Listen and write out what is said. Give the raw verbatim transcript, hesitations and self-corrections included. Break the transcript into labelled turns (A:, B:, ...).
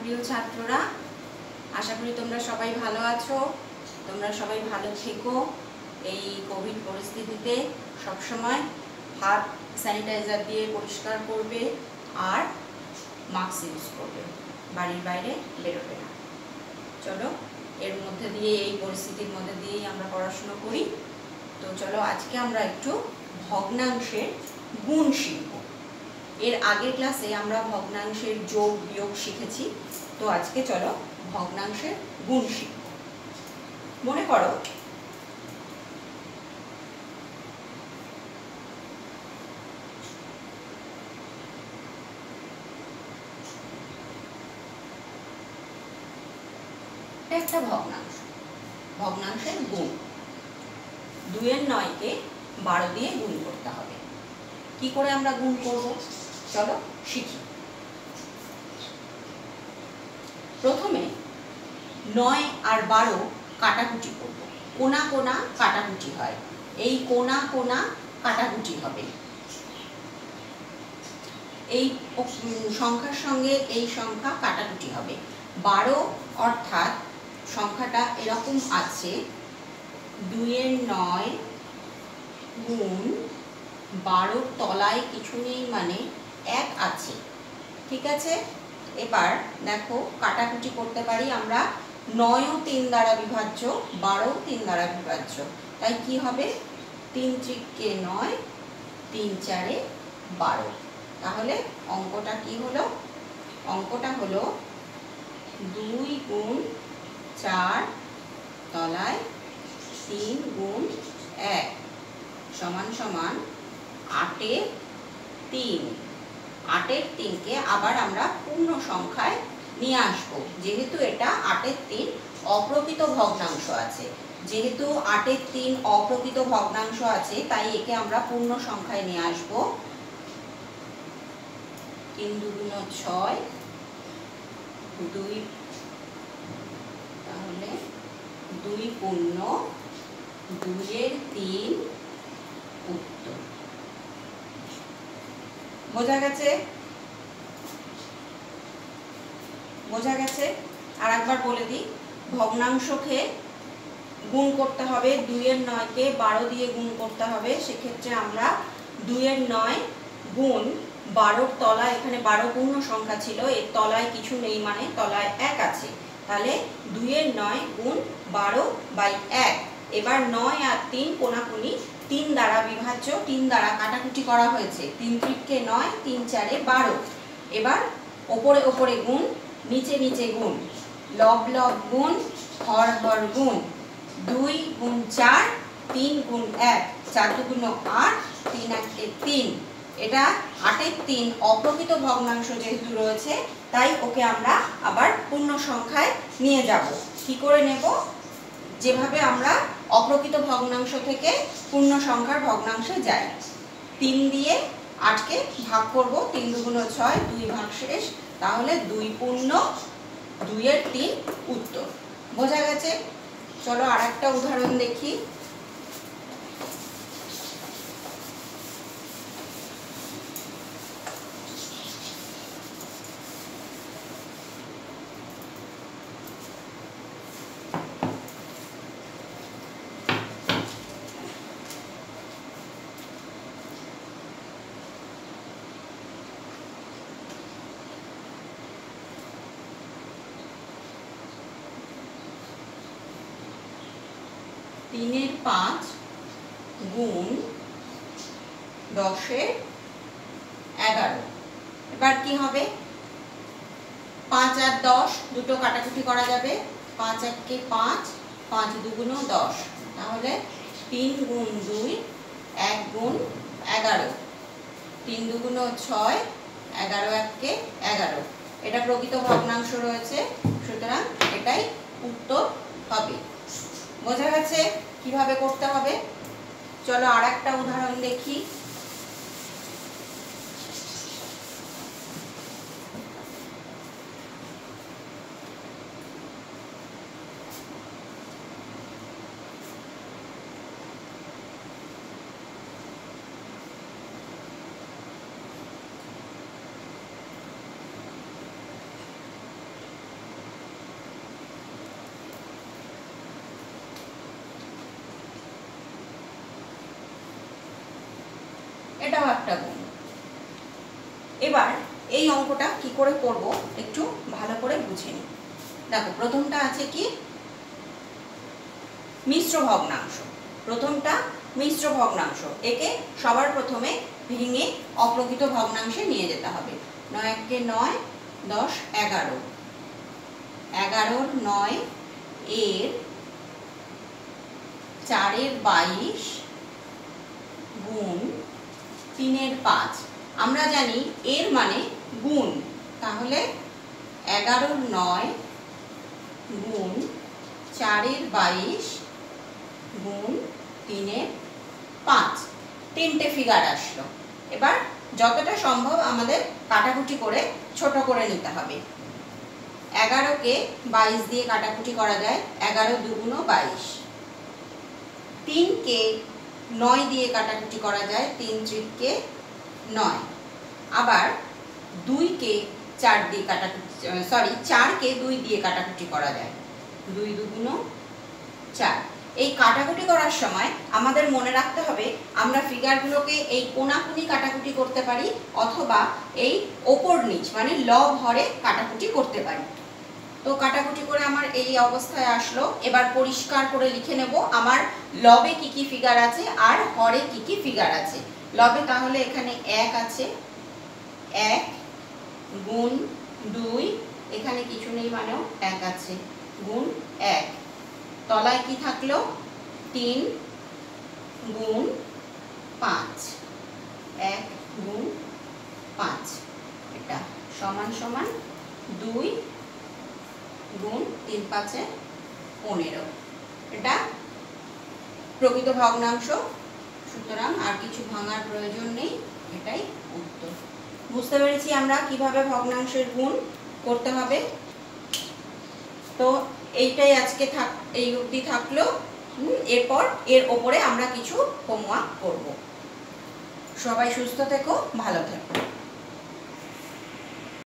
A: প্রিয় ছাত্ররা, আশা করি তোমরা সবাই ভালো আছো। তোমরা সবাই ভালো থেকো। এই কোভিড পরিস্থিতিতে সবসময় হাত স্যানিটাইজার দিয়ে পরিষ্কার করবে আর মাস্ক ইউজ করবে, বাড়ির বাইরে বেরোবে না। চলো, এর মধ্যে দিয়ে এই পরিস্থিতির মধ্যে দিয়েই আমরা পড়াশোনা করি। তো চলো, আজকে আমরা একটু ভগ্নাংশের গুণ শিখব। এর আগের ক্লাসে আমরা ভগ্নাংশের যোগ বিয়োগ শিখেছি। তো আজকে চলো ভগ্নাংশের গুণ শিখব। মনে করো একটা ভগ্নাংশ, ভগ্নাংশের গুণ। দুইয়ের নয়কে বারো দিয়ে গুণ করতে হবে। কি করে আমরা গুণ করব চলো শিখি। প্রথমে নয় আর বারো কাটাকুটি করব। কোনা কোনা কাটাকুটি হয়, এই কোনা কোনা কাটাকুটি হবে। এই সংখ্যার সঙ্গে এই সংখ্যা কাটাকুটি হবে। বারো অর্থাৎ সংখ্যাটা এরকম আছে, দুইয়ের নয় গুণ বারোর তলায় কিছু নেই মানে এক আছে। ঠিক আছে, এবার দেখো কাটাকুটি করতে পারি আমরা। নয়ও তিন দ্বারা বিভাজ্য, বারো তিন দ্বারা বিভাজ্য, তাই কি হবে? তিন ত্রিকে নয়, তিন চারে বারো। তাহলে অঙ্কটা কি হলো? অঙ্কটা হলো দুই গুণ চার তলায় তিন গুণ এক সমান সমান আটের তিন। আটের তিনকে আবার আমরা পূর্ণ সংখ্যায় নিয়ে আসবো, যেহেতু এটা আটের তিন অপ্রকৃত ভগ্নাংশ আছে। যেহেতু আটের তিন অপ্রকৃত ভগ্নাংশ আছে, তাই একে আমরা পূর্ণ সংখ্যায় নিয়ে আসবো। তিন দুগুণ ছয়, দুই, তাহলে দুই পূর্ণ দুইয়ের তিন উত্তর। বোঝা গেছে? বোঝা গেছে? আর একবার বলে দিই, ভগ্নাংশকে গুণ করতে হবে। দুইয়ের নয়কে বারো দিয়ে গুণ করতে হবে। সেক্ষেত্রে আমরা দুইয়ের নয় গুণ বারোর তলায়, এখানে বারো পূর্ণ সংখ্যা ছিল, এর তলায় কিছু নেই মানে তলায় এক আছে। তাহলে দুইয়ের নয় গুণ বারো বাই এক। এবার নয় আর তিন কোনাকুনি, তিন দ্বারা বিভাজ্য, তিন দ্বারা কাটাকুটি করা হয়েছে। তিন ত্রিকে নয়, তিন চারে বারো। এবার ওপরে ওপরে গুণ, নিচে নিচে গুণ, লব লব গুণ, হর হর গুণ। দুই গুণ চার, তিন গুণ এক, চার দুগুণ আট, তিন একে তিন। এটা আটের তিন অপ্রকৃত ভগ্নাংশ যেহেতু রয়েছে, তাই ওকে আমরা আবার পূর্ণ সংখ্যায় নিয়ে যাব। কি করে নেব? যেভাবে আমরা অপ্রকৃত ভগ্নাংশ থেকে পূর্ণ সংখ্যার ভগ্নাংশে যাই। তিন দিয়ে আটকে ভাগ করব, তিন দুগুণ ছয়, দুই ভাগ শেষ। তাহলে দুই পূর্ণ দুইয়ের তিন উত্তর। বোঝা গেছে? চলো আর একটা উদাহরণ দেখি। তিনের পাঁচ গুণ দশের এগারো। এবার কি হবে? পাঁচ আর দশ দুটো কাটাকুটি করা যাবে। পাঁচ এককে পাঁচ, পাঁচ দুগুণ দশ। তাহলে তিন গুণ দুই, এক গুণ এগারো। তিন দুগুণ ছয়, এগারো এককে এগারো। এটা প্রকৃত ভগ্নাংশ রয়েছে, সুতরাং এটাই উত্তর হবে। বোঝা গেছে কিভাবে করতে হবে? চলো আর একটা উদাহরণ দেখি। এটাও একটা গুণ। এবার এই অঙ্কটা কি করে করব একটু ভালো করে বুঝে নিই। দেখো প্রথমটা আছে কি মিশ্র ভগ্নাংশ। প্রথমটা মিশ্র ভগ্নাংশ, একে সবার প্রথমে ভেঙে অপ্রকৃত ভগ্নাংশে নিয়ে যেতে হবে। নয় একে নয়, দশ এগারো, এগারোর নয় এর চারের বাইশ গুণ তিনের পাঁচ। আমরা জানি এর মানে গুণ, তাহলে এগারোর নয় গুণ চারের বাইশ গুণ তিনের পাঁচ, তিনটে ফিগার আসলো। এবার যতটা সম্ভব আমাদের কাটাকুটি করে ছোট করে নিতে হবে। এগারোকে বাইশ দিয়ে কাটাকুটি করা যায়, এগারো দুগুণ বাইশ। তিনকে নয় দিয়ে কাটাকুটি করা যায়, তিন ত্রিকে নয়। আবার দুইকে চার দিয়ে কাটাকুটি সরি চারকে দুই দিয়ে কাটাকুটি করা যায়, দুই দুগুণ চার। এই কাটাকুটি করার সময় আমাদের মনে রাখতে হবে আমরা ফিগারগুলোকে এই কোনাকুনি কাটাকুটি করতে পারি অথবা এই ওপর নিচ মানে লব হরে কাটাকুটি করতে পারি। তো কাটাকুটি করে আমার এই অবস্থায় আসলো। এবার পরিষ্কার করে লিখে নেব আমার লবে কি কি ফিগার আছে আর হরে কি কি ফিগার আছে। লবে তাহলে এখানে এক আছে, এক গুণ দুই, এখানে কিছু নেই মানেও এক আছে, গুণ এক। তলায় কি থাকলো তিন গুণ পাঁচ, এক গুণ পাঁচ, এটা সমান সমান দুই গুণ তিন পাঁচে পনেরো। এটা প্রকৃত ভগ্নাংশ, সুতরাং আর কিছু ভাঙার প্রয়োজন নেই, এটাই উত্তর। বুঝতে পেরেছি আমরা কিভাবে ভগ্নাংশের গুণ করতে হবে। তো এইটাই আজকে থাক, এই অবধি থাকলো। এরপর এর ওপরে আমরা কিছু হোমওয়ার্ক করব। সবাই সুস্থ থেকো, ভালো থেকো।